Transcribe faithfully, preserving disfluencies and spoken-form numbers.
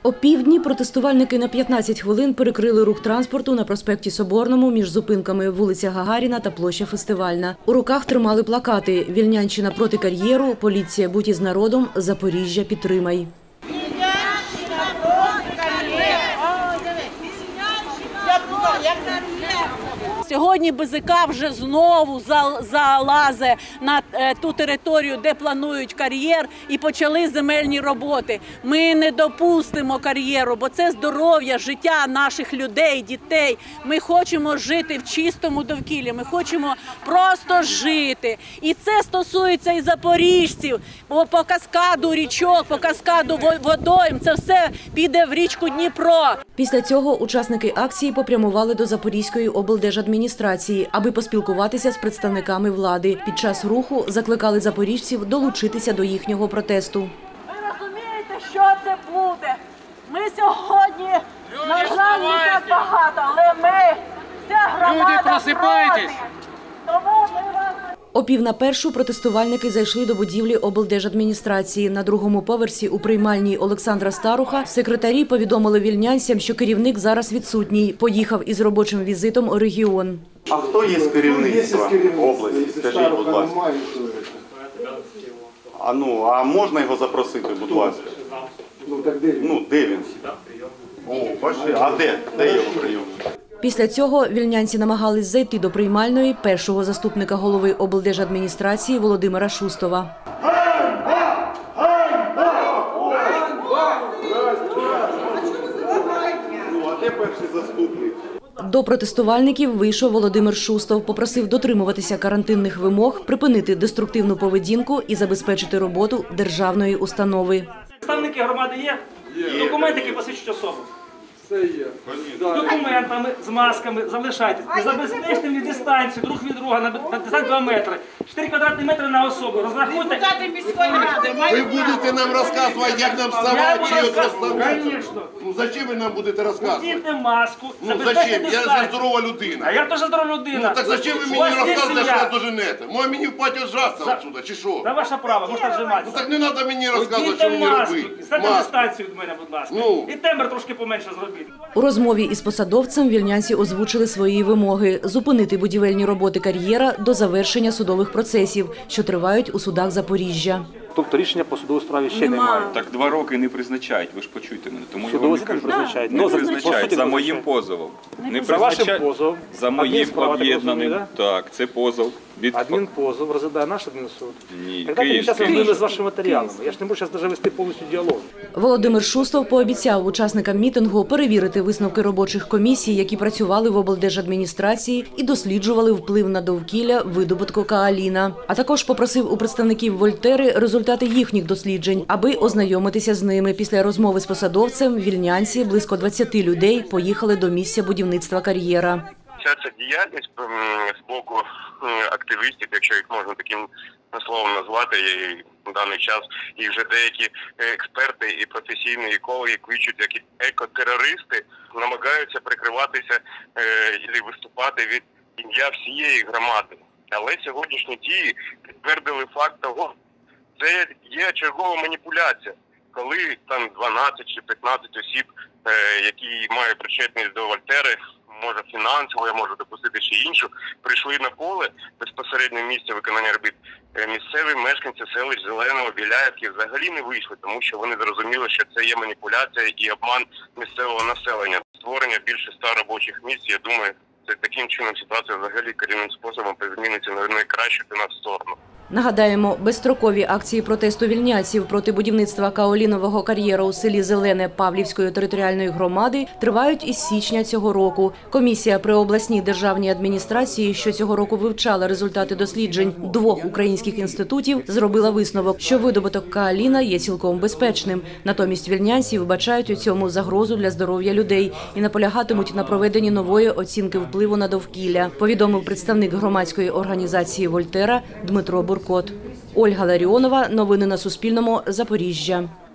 Опівдні протестувальники на п'ятнадцять хвилин перекрили рух транспорту на проспекті Соборному між зупинками вулиця Гагаріна та площа Фестивальна. У руках тримали плакати «Вільнянщина проти кар'єру», «Поліція, будь із народом», «Запоріжжя, підтримай». Сьогодні Бе Зе Ка вже знову залазить на ту територію, де планують кар'єр, і почали земельні роботи. Ми не допустимо кар'єру, бо це здоров'я, життя наших людей, дітей. Ми хочемо жити в чистому довкіллі, ми хочемо просто жити. І це стосується і запоріжців, бо по каскаду річок, по каскаду водойм, це все піде в річку Дніпро. Після цього учасники акції попрямували до Запорізької облдержадміністрації, аби поспілкуватися з представниками влади. Під час руху закликали запоріжців долучитися до їхнього протесту. Ви розумієте, що це буде? Ми сьогодні, на жаль, не так багато, але ми, вся громада проти. Тому ми вас... О пів на першу протестувальники зайшли до будівлі облдержадміністрації. На другому поверсі у приймальній Олександра Старуха секретарі повідомили вільнянцям, що керівник зараз відсутній. Поїхав із робочим візитом у регіон. А хто є з керівництва області? Скажіть, будь ласка. А, ну, а можна його запросити, будь ласка? Ну, де він? О, бачите, а де? Де його прийом? Після цього вільнянці намагались зайти до приймальної першого заступника голови облдержадміністрації Володимира Шустова. Ну, а де перший заступник? До протестувальників вийшов Володимир Шустов, попросив дотримуватися карантинних вимог, припинити деструктивну поведінку і забезпечити роботу державної установи. Представники громади є? Є. Документи, які посвідчують особу? Це є. З документами, з масками залишайтесь. І забезпечте мені дистанцію друг від друга на дистанцію два метри. чотири квадратні метри на особу. Розрахуйте. Ви будете нам розказувати, як нам вставати чи розставляти? Звісно. Ну зачем ви нам будете розказувати? Одіньте маску, Ну забезпечте зачем? Я дистанцію. же здорова людина. А я теж здорова людина. Ну так зачем ви мені розказуєте, що я доженете? Може мені в паті зжатися отсюда, чи що? Це ваше право, можете Ну вжиматися. так не треба мені розказувати, Одіньте що мені маску, робити. стайте дистанцію від мене, будь ласка. Ну. І тембр трошки поменше зробіть. У розмові із посадовцем вільнянці озвучили свої вимоги – зупинити будівельні роботи кар'єра до завершення судових процесів, що тривають у судах Запоріжжя. Тобто рішення по судовій справі ще немає? Так два роки не призначають, ви ж почуйте мене. Тому судовий я вам не призначають. Не Ну, призначають, за моїм призначають. позовом. Не За вашим призначають, позовом. за моїм об'єднаним. Да? Так, це позов. Від... Адмінпозов розглядає наш адмінсуд. Ні, Когда ми зараз Київський. розглядали з вашими матеріалами? Я ж не можу зараз навіть вести повністю діалог. Володимир Шустов пообіцяв учасникам мітингу перевірити висновки робочих комісій, які працювали в облдержадміністрації і досліджували вплив на довкілля видобутку каоліна. А також попросив у представників Вольтери результати їхніх досліджень, аби ознайомитися з ними. Після розмови з посадовцем вільнянці, близько двадцяти людей, поїхали до місця будівництва кар'єра. Вся ця діяльність з боку активістів, якщо їх можна таким словом назвати, і в даний час і вже деякі експерти і професійні екологи кличуть як екотерористи, намагаються прикриватися і виступати від ім'я всієї громади. Але сьогоднішні дії підтвердили факт того, це є чергова маніпуляція, коли там дванадцять чи п'ятнадцять осіб, які мають причетність до Вольтери, може фінансово, я можу допустити ще іншу, прийшли на поле безпосередньо місця виконання робіт. Місцеві мешканці селищ Зеленого, Біляївки взагалі не вийшли, тому що вони зрозуміли, що це є маніпуляція і обман місцевого населення. Створення більше ста робочих місць, я думаю, це таким чином ситуація взагалі корінним способом зміниться на найкращу для нас сторону. Нагадаємо, безстрокові акції протесту вільнянців проти будівництва каолінового кар'єру у селі Зелене Павлівської територіальної громади тривають із січня цього року. Комісія при обласній державній адміністрації, що цього року вивчала результати досліджень двох українських інститутів, зробила висновок, що видобуток каоліна є цілком безпечним. Натомість вільнянці вбачають у цьому загрозу для здоров'я людей і наполягатимуть на проведенні нової оцінки впливу на довкілля, повідомив представник громадської організації «Вольтера» Дмитро Буркот. Ольга Ларіонова. Новини на Суспільному. Запоріжжя.